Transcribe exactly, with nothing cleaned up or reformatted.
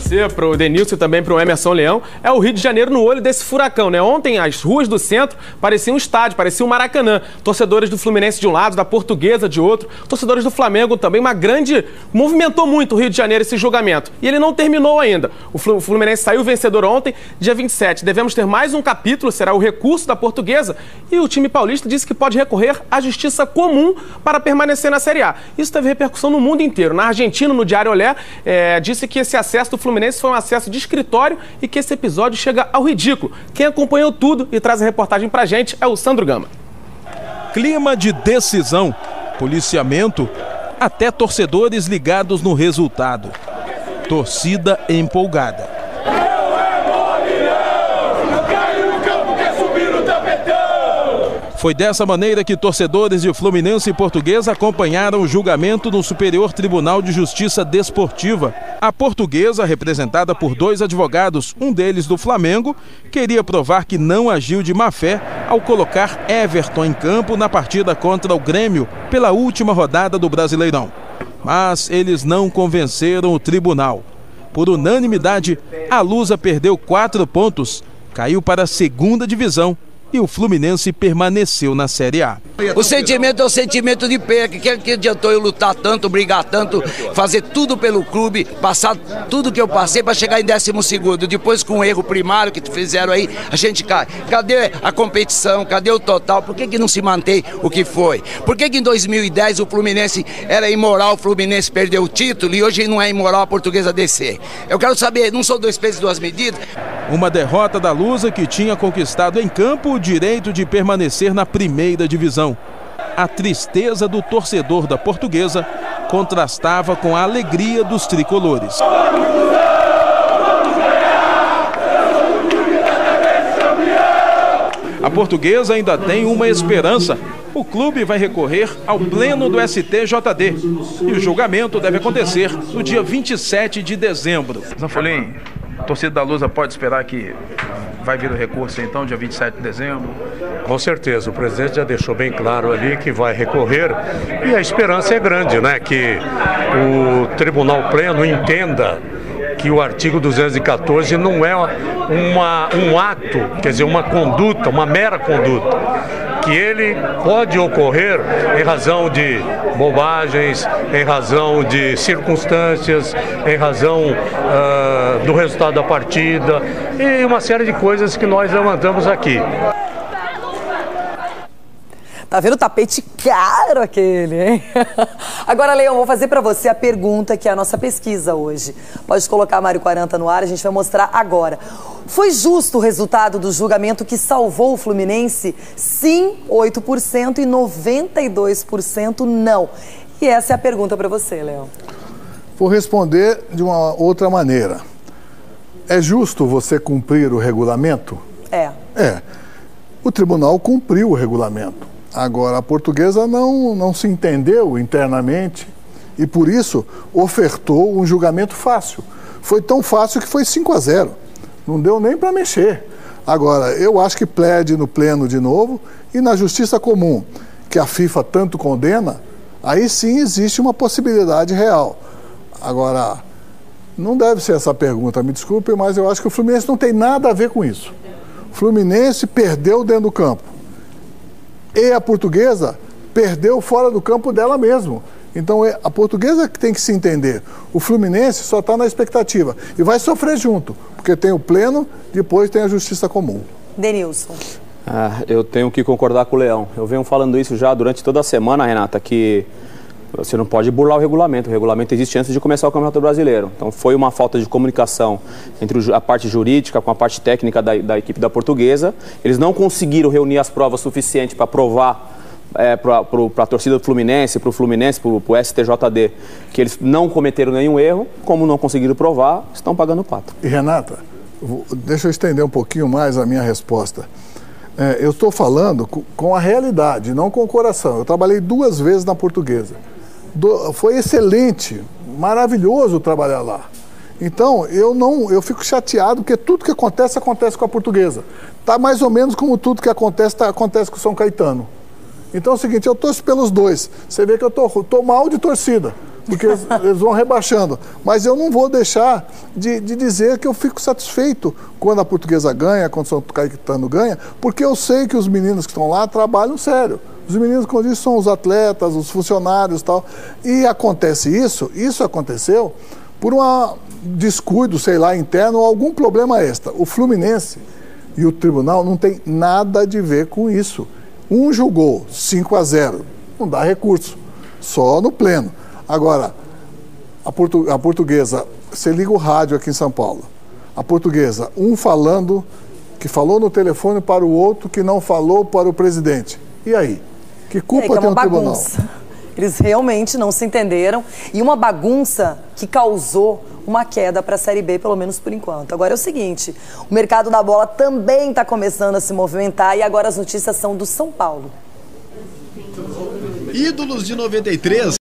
você, para o Denilson e também para o Emerson Leão, é o Rio de Janeiro no olho desse furacão, né? Ontem as ruas do centro pareciam um estádio, pareciam um Maracanã. Torcedores do Fluminense de um lado, da Portuguesa de outro, torcedores do Flamengo também, uma grande... Movimentou muito o Rio de Janeiro esse julgamento. E ele não terminou ainda. O Fluminense saiu vencedor ontem, dia vinte e sete. Devemos ter mais um capítulo, será o recurso da Portuguesa. E o time paulista disse que pode recorrer à justiça comum para permanecer na Série A. Isso teve repercussão no mundo inteiro. Na Argentina, no Diário Olé, é, disse que esse acesso do Fluminense foi um acesso de escritório e que esse episódio chega ao ridículo. Quem acompanhou tudo e traz a reportagem pra gente é o Sandro Gama. Clima de decisão, policiamento, até torcedores ligados no resultado. Torcida empolgada. Foi dessa maneira que torcedores de Fluminense e Portuguesa acompanharam o julgamento no Superior Tribunal de Justiça Desportiva. A Portuguesa, representada por dois advogados, um deles do Flamengo, queria provar que não agiu de má fé ao colocar Everton em campo na partida contra o Grêmio pela última rodada do Brasileirão. Mas eles não convenceram o tribunal. Por unanimidade, a Lusa perdeu quatro pontos, caiu para a segunda divisão e o Fluminense permaneceu na Série A. O sentimento é o sentimento de perca. Que, que adiantou eu lutar tanto, brigar tanto, fazer tudo pelo clube, passar tudo que eu passei para chegar em décimo segundo. Depois, com o erro primário que fizeram aí, a gente cai. Cadê a competição? Cadê o total? Por que, que não se mantém o que foi? Por que, que em dois mil e dez o Fluminense era imoral, o Fluminense perdeu o título e hoje não é imoral a Portuguesa descer? Eu quero saber, não são dois pesos e duas medidas? Uma derrota da Lusa que tinha conquistado em campo o direito de permanecer na primeira divisão. A tristeza do torcedor da Portuguesa contrastava com a alegria dos tricolores. A Portuguesa ainda tem uma esperança. O clube vai recorrer ao pleno do S T J D e o julgamento deve acontecer no dia vinte e sete de dezembro. Zanfolim, a torcida da Lusa pode esperar que vai vir o recurso então, dia vinte e sete de dezembro? Com certeza, o presidente já deixou bem claro ali que vai recorrer e a esperança é grande, né? Que o Tribunal Pleno entenda que o artigo duzentos e quatorze não é uma, um ato, quer dizer, uma conduta, uma mera conduta, que ele pode ocorrer em razão de bobagens, em razão de circunstâncias, em razão uh, do resultado da partida e uma série de coisas que nós levantamos aqui. Tá vendo o tapete caro aquele, hein? Agora, Leão, vou fazer pra você a pergunta que é a nossa pesquisa hoje. Pode colocar Mário quarenta no ar, a gente vai mostrar agora. Foi justo o resultado do julgamento que salvou o Fluminense? Sim, oito por cento e noventa e dois por cento não. E essa é a pergunta pra você, Leão. Vou responder de uma outra maneira. É justo você cumprir o regulamento? É. É. O tribunal cumpriu o regulamento. Agora, a Portuguesa não, não se entendeu internamente e, por isso, ofertou um julgamento fácil. Foi tão fácil que foi cinco a zero. Não deu nem para mexer. Agora, eu acho que pede no pleno de novo e na justiça comum, que a FIFA tanto condena, aí sim existe uma possibilidade real. Agora, não deve ser essa pergunta, me desculpe, mas eu acho que o Fluminense não tem nada a ver com isso. O Fluminense perdeu dentro do campo. E a Portuguesa perdeu fora do campo dela mesmo. Então, a Portuguesa que tem que se entender. O Fluminense só está na expectativa. E vai sofrer junto, porque tem o pleno, depois tem a justiça comum. Denilson. Ah, eu tenho que concordar com o Leão. Eu venho falando isso já durante toda a semana, Renata, que você não pode burlar o regulamento. O regulamento existe antes de começar o Campeonato Brasileiro. Então foi uma falta de comunicação entre a parte jurídica com a parte técnica da, da equipe da Portuguesa. Eles não conseguiram reunir as provas suficientes para provar é, para a torcida do Fluminense, para o Fluminense, para o S T J D, que eles não cometeram nenhum erro. Como não conseguiram provar, estão pagando o pato. E Renata, deixa eu estender um pouquinho mais a minha resposta. É, eu estou falando com a realidade, não com o coração. Eu trabalhei duas vezes na Portuguesa. Do, foi excelente, maravilhoso trabalhar lá. Então, eu não, eu fico chateado porque tudo que acontece, acontece com a Portuguesa. Tá mais ou menos como tudo que acontece, tá, acontece com o São Caetano. Então é o seguinte, eu torço pelos dois. Você vê que eu tô, tô mal de torcida. porque eles, eles vão rebaixando. Mas eu não vou deixar de, de dizer que eu fico satisfeito quando a Portuguesa ganha, quando o São Caetano ganha, porque eu sei que os meninos que estão lá trabalham sério. Os meninos, como eu disse, são os atletas, os funcionários e tal. E acontece isso, isso aconteceu por um descuido, sei lá, interno ou algum problema extra. O Fluminense e o tribunal não tem nada de ver com isso. Um julgou cinco a zero, não dá recurso, só no pleno. Agora, a, portu a Portuguesa, você liga o rádio aqui em São Paulo, a Portuguesa, um falando que falou no telefone para o outro que não falou para o presidente. E aí? Que culpa é, que é tem o tribunal? Bagunça. Eles realmente não se entenderam e uma bagunça que causou uma queda para a Série B, pelo menos por enquanto. Agora é o seguinte, o mercado da bola também está começando a se movimentar e agora as notícias são do São Paulo. Ídolos de noventa e três